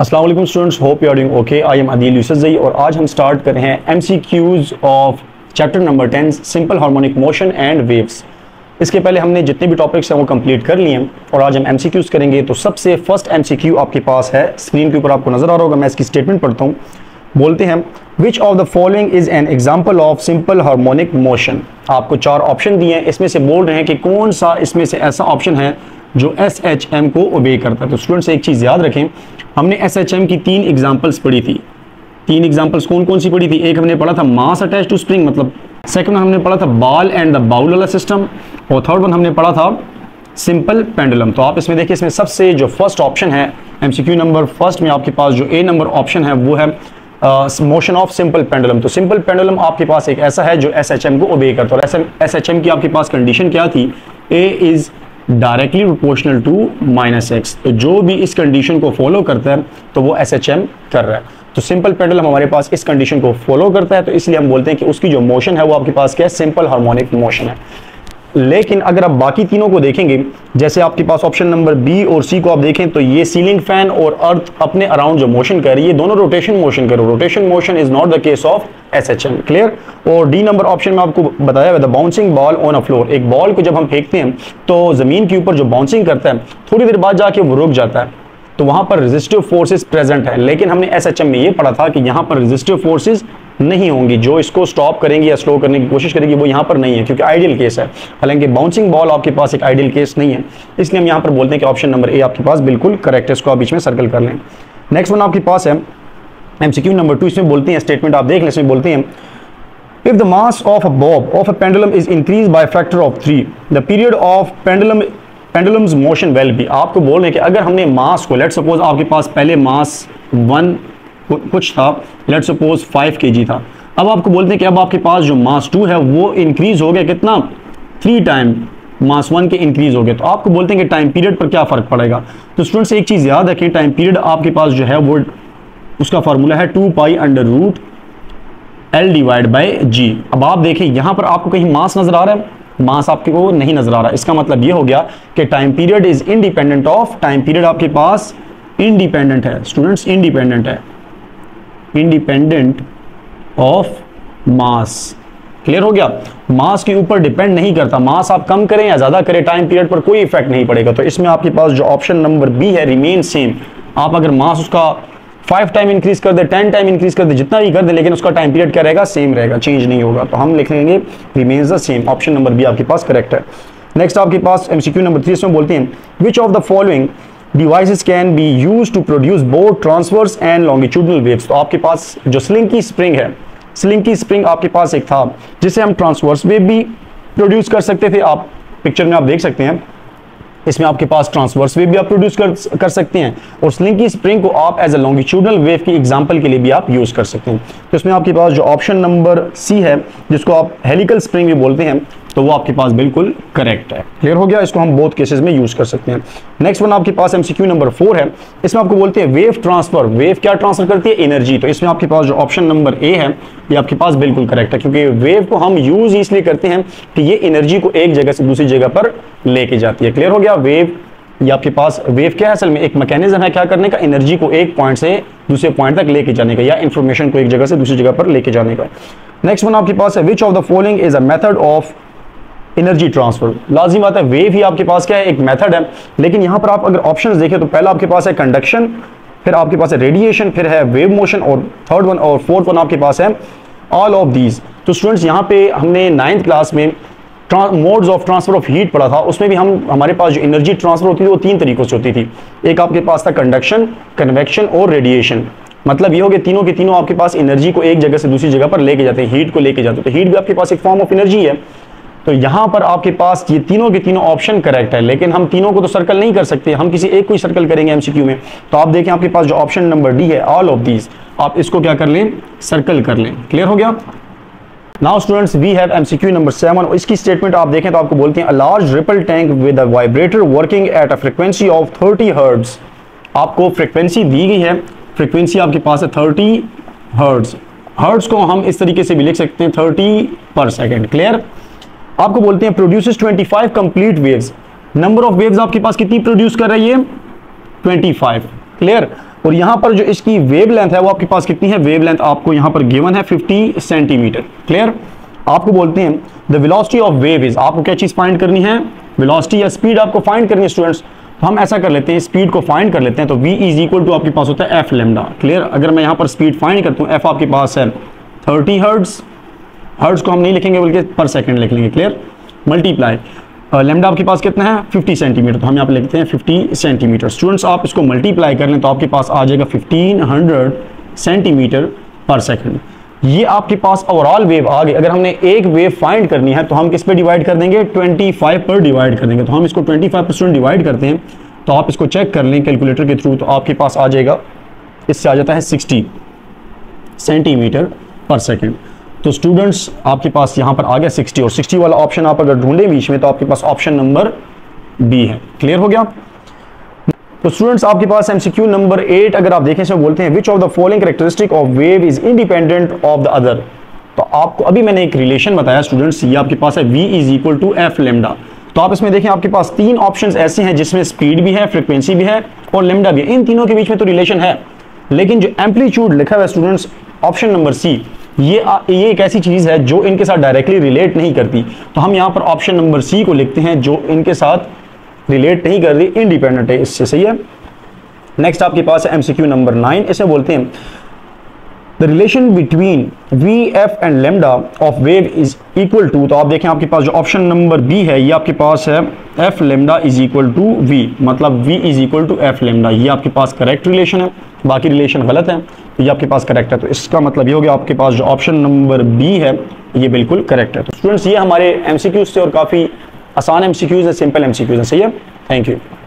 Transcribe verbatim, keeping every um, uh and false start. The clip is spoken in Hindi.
अस्सलाम वालेकुम students, hope you are doing okay. I am Adil Yousafzai और आज हम स्टार्ट कर रहे हैं MCQs of chapter number ten simple harmonic motion and waves. इसके पहले हमने जितने भी टॉपिक्स हैं वो कंप्लीट कर लिए हैं और आज हम एमसीक्यूज करेंगे। तो सबसे फर्स्ट एमसीक्यू आपके पास है, स्क्रीन के ऊपर आपको नजर आ रहा होगा। मैं इसकी स्टेटमेंट पढ़ता हूँ। बोलते हैं which of the following is an example of simple harmonic motion. आपको चार ऑप्शन दिए हैं, इसमें से बोल रहे हैं कि कौन सा इसमें से ऐसा ऑप्शन है जो एस एच एम को ओबे करता है। तो स्टूडेंट्स एक चीज़ याद रखें, हमने एस एच एम की तीन एग्जाम्पल्स पढ़ी थी। तीन एग्जाम्पल्स कौन कौन सी पढ़ी थी? एक हमने पढ़ा था मास अटैच टू स्प्रिंग, मतलब सेकंड हमने पढ़ा था बॉल एंड द बाउल वाला सिस्टम, और थर्ड वन हमने पढ़ा था सिंपल पेंडुलम। तो आप इसमें देखिए, इसमें सबसे जो फर्स्ट ऑप्शन है एमसीक्यू नंबर फर्स्ट में आपके पास जो ए नंबर ऑप्शन है वो है मोशन ऑफ सिंपल पेंडुलम। तो सिंपल पेंडुलम आपके पास एक ऐसा है जो एस एच एम को ओबे करता है। और एस एच एम की आपके पास कंडीशन क्या थी? A is directly proportional to minus x. तो जो भी इस कंडीशन को फॉलो करता है तो वो एस एच एम कर रहा है। तो सिंपल पेंडुलम हमारे पास इस कंडीशन को फॉलो करता है, तो इसलिए हम बोलते हैं कि उसकी जो मोशन है वो आपके पास क्या है? सिंपल हार्मोनिक मोशन है। लेकिन अगर आप बाकी तीनों को देखेंगे, जैसे आपके पास ऑप्शन नंबर बी और सी को आप देखें तो ये सीलिंग फैन और अर्थ अपने अराउंड जो मोशन कर रही है, दोनों रोटेशन मोशन कर रहे हो। Rotation motion is not the case of S H M. Clear? और डी नंबर ऑप्शन में आपको बताया the bouncing ball on a floor. एक बॉल को जब हम फेंकते हैं तो जमीन के ऊपर जो बाउंसिंग करता है थोड़ी देर बाद जाके वो रुक जाता है, तो वहां पर रेजिस्टिव फोर्सेस प्रेजेंट है। लेकिन हमने एस एच एम में ये पढ़ा था कि यहाँ पर रेजिस्टिव फोर्सेस नहीं होंगी, जो इसको स्टॉप करेंगी या स्लो करने की कोशिश करेगी, वो यहाँ पर नहीं है क्योंकि आइडियल केस है। हालांकि बाउंसिंग बॉल आपके पास एक आइडियल केस नहीं है, इसलिए हम यहाँ पर बोलते हैं कि ऑप्शन नंबर ए आपके पास बिल्कुल करेक्ट है। इसको आप बीच में सर्कल कर लें। नेक्स्ट वन आपके पास है एमसीक्यू नंबर टू। इसमें बोलते हैं, स्टेटमेंट आप देख लें, इसमें बोलते हैं if the mass of a bob of a pendulum is increase by factor of three the period of pendulum pendulum's motion will be. आपको बोल रहे हैं कि अगर हमने मास को, लेट सपोज आपके पास पहले मास वन कुछ था, लेट सपोज फाइव के जी था, अब आपको बोलते हैं कि अब आपके पास जो मास टू है वो इंक्रीज हो गया कितना? थ्री टाइम मास वन के इंक्रीज हो गए। तो आपको बोलते हैं कि टाइम पीरियड पर क्या फर्क पड़ेगा। तो स्टूडेंट्स एक चीज याद रखें, टाइम पीरियड आपके पास जो है वो उसका फॉर्मूला है two pi under root l divide by g. अब आप देखिए यहाँ पर आपको कहीं मास नजर आ रहा है? मास आपके को नहीं नजर आ रहा। इसका मतलब ये हो गया कि time period is independent of, time period आपके पास इंडिपेंडेंट है स्टूडेंट्स, इंडिपेंडेंट है, इंडिपेंडेंट ऑफ मास। क्लियर हो गया? मास के ऊपर डिपेंड नहीं करता। मास आप कम करें या ज्यादा करें, टाइम पीरियड पर कोई इफेक्ट नहीं पड़ेगा। तो इसमें आपके पास जो ऑप्शन नंबर बी है रिमेन सेम। आप अगर मास उसका फाइव टाइम इंक्रीज कर दे, टेन टाइम इंक्रीज कर दे, जितना भी कर दे, लेकिन उसका टाइम पीरियड क्या रहेगा? सेम रहेगा, चेंज नहीं होगा। तो हम लिख लेंगे remains the same. Option number B आपके पास करेक्ट है। नेक्स्ट आपके पास एमसीक्यू नंबर थ्री, इसमें बोलते हैं which of the following devices can be used to produce both transverse and longitudinal waves. तो आपके पास जो स्लिंकी स्प्रिंग है, स्लिंकी स्प्रिंग आपके पास एक था जिसे हम ट्रांसवर्स वेव भी प्रोड्यूस कर सकते थे। आप पिक्चर में आप देख सकते हैं, इसमें आपके पास ट्रांसवर्स वेव भी आप प्रोड्यूस कर, कर सकते हैं, और स्लिंकी स्प्रिंग को आप एज अ लॉन्गिट्यूडनल वेव की एग्जांपल के लिए भी आप यूज कर सकते हैं। तो इसमें आपके पास जो ऑप्शन नंबर सी है, जिसको आप हेलिकल स्प्रिंग भी बोलते हैं, तो वो आपके पास बिल्कुल करेक्ट है। क्लियर हो गया? इसको हम बोथ केसेस में यूज कर सकते हैं। नेक्स्ट वन आपके पास एमसीक्यू नंबर फोर है। इसमें आपको बोलते हैं वेव ट्रांसफर। वेव क्या ट्रांसफर करती है? एनर्जी। तो इसमें आपके पास जो ऑप्शन नंबर ए है ये आपके पास बिल्कुल करेक्ट है, क्योंकि वेव को हम यूज इसलिए करते हैं कि ये एनर्जी को एक जगह से दूसरी जगह पर लेके जाती है। क्लियर हो गया? वेव ये आपके पास, वेव क्या है? असल में एक मैकेनिज्म है क्या करने का? एनर्जी को एक पॉइंट से दूसरे पॉइंट तक लेके जाने का, या इंफॉर्मेशन को एक जगह से दूसरी जगह पर लेके जाने का। नेक्स्ट वन आपके पास है which of the following is a method of energy transfer. लाजिम बात है, वेव ही आपके पास क्या है? एक मेथड है। लेकिन यहां पर आप अगर ऑप्शंस देखें तो पहला आपके पास है कंडक्शन, फिर आपके पास है रेडिएशन, फिर है वेव मोशन, और थर्ड वन और फोर्थ वन आपके पास है ऑल ऑफ दीज। तो स्टूडेंट्स यहाँ पे हमने नाइन्थ क्लास में modes of transfer of heat पढ़ा था, उसमें भी हम हमारे पास जो एनर्जी ट्रांसफर होती थी वो तीन तरीकों से होती थी। एक आपके पास था कंडक्शन, कन्वेक्शन और रेडिएशन। मतलब ये हो गया तीनों के तीनों आपके पास एनर्जी को एक जगह से दूसरी जगह पर लेके जाते हैं, हीट को लेके जाते हैं। तो हीट भी आपके पास एक फॉर्म ऑफ एनर्जी है। तो यहाँ पर आपके पास ये तीनों के तीनों ऑप्शन करेक्ट है, लेकिन हम तीनों को तो सर्कल नहीं कर सकते, हम किसी एक को ही सर्कल करेंगे एमसीक्यू में। तो आप देखें आपके पास जो ऑप्शन नंबर डी है ऑल ऑफ दीज, आप इसको क्या कर लें? सर्कल कर लें। क्लियर हो गया? Now students we have MCQ number seven. इसकी स्टेटमेंट आप देखें तो आपको बोलते हैं a large ripple tank with a vibrator working at a frequency of thirty hertz. आपको फ्रीक्वेंसी दी गई है, फ्रीक्वेंसी आपके पास है थर्टी हर्ट्ज। हर्ट्ज को हम इस तरीके से भी लिख सकते हैं थर्टी पर सेकेंड। क्लियर? आपको बोलते हैं produces twenty five complete waves. Number of waves आपके पास कितनी प्रोड्यूस कर रही है? Twenty five. क्लियर? और यहाँ पर जो इसकी वेव लेंथ है वो आपके पास कितनी है, वेव लेंथ आपको यहाँ पर गिवन है फिफ्टी सेंटीमीटर। क्लियर। आपको बोलते हैं the velocity of wave is, आपको क्या चीज फाइंड करनी है, वेलोसिटी या स्पीड आपको फाइंड करनी है स्टूडेंट्स। तो हम ऐसा कर लेते हैं, स्पीड को फाइंड कर लेते हैं। तो v इज इक्वल टू आपके पास होता है एफ लेमडा। क्लियर। अगर मैं यहाँ पर स्पीड फाइंड करता हूँ, एफ आपके पास है थर्टी हर्ट्ज, हर्ट्ज को हम नहीं लिखेंगे बल्कि पर सेकंड लिख लेंगे। क्लियर। मल्टीप्लाई लेमडा आपके पास कितना है फिफ्टी सेंटीमीटर, तो हम यहाँ पे लिखते हैं फिफ्टी सेंटीमीटर। स्टूडेंट्स आप इसको मल्टीप्लाई कर लें तो आपके पास आ जाएगा fifteen hundred centimetre per second. ये आपके पास ओवरऑल वेव आ गई। अगर हमने एक वेव फाइंड करनी है तो हम किस पे डिवाइड कर देंगे, पच्चीस पर डिवाइड कर देंगे। तो हम इसको पच्चीस परसेंट डिवाइड करते हैं, तो आप इसको चेक कर लें कैलकुलेटर के थ्रू, तो आपके पास आ जाएगा, इससे आ जाता है साठ सेंटीमीटर पर सेकंड। तो स्टूडेंट्स आपके पास यहाँ पर आ गया साठ, और साठ वाला ऑप्शन आप अगर ढूंढें बीच में तो आपके पास ऑप्शन नंबर बी है। क्लियर हो गया। तो स्टूडेंट्स आपके पास एमसीक्यू नंबर एट अगर आप देखें, इसमें बोलते हैं which of the following characteristic of wave is independent of the other. तो आपको अभी मैंने एक रिलेशन बताया स्टूडेंट्स, ये आपके पास है v is equal to F lambda. तो आप इसमें देखें आपके पास तीन ऑप्शंस ऐसे हैं जिसमें स्पीड भी है, फ्रीक्वेंसी भी है और लेमडा भी है। इन तीनों के बीच में तो रिलेशन है, लेकिन जो एम्पलीट्यूड लिखा हुआ है स्टूडेंट्स ऑप्शन नंबर सी, ये आ, ये एक ऐसी चीज है जो इनके साथ डायरेक्टली रिलेट नहीं करती। तो हम यहाँ पर ऑप्शन नंबर सी को लिखते हैं, जो इनके साथ रिलेट नहीं कर रही, इंडिपेंडेंट है इससे। सही है। नेक्स्ट आपके पास है एमसीक्यू नंबर नाइन, इसे बोलते हैं the relation between v f and lambda of wave is equal to. तो आप देखें आपके पास जो ऑप्शन नंबर बी है ये आपके पास है F lambda is equal to V, मतलब v is equal to F lambda. ये आपके पास करेक्ट रिलेशन है, बाकी रिलेशन गलत है, तो ये आपके पास करेक्ट है। तो इसका मतलब ये हो गया आपके पास जो ऑप्शन नंबर बी है ये बिल्कुल करेक्ट है। तो स्टूडेंट्स ये हमारे एमसीक्यूज थे और काफ़ी आसान एमसीक्यूज है, सिंपल एमसीक्यूज है। सही है। Thank you.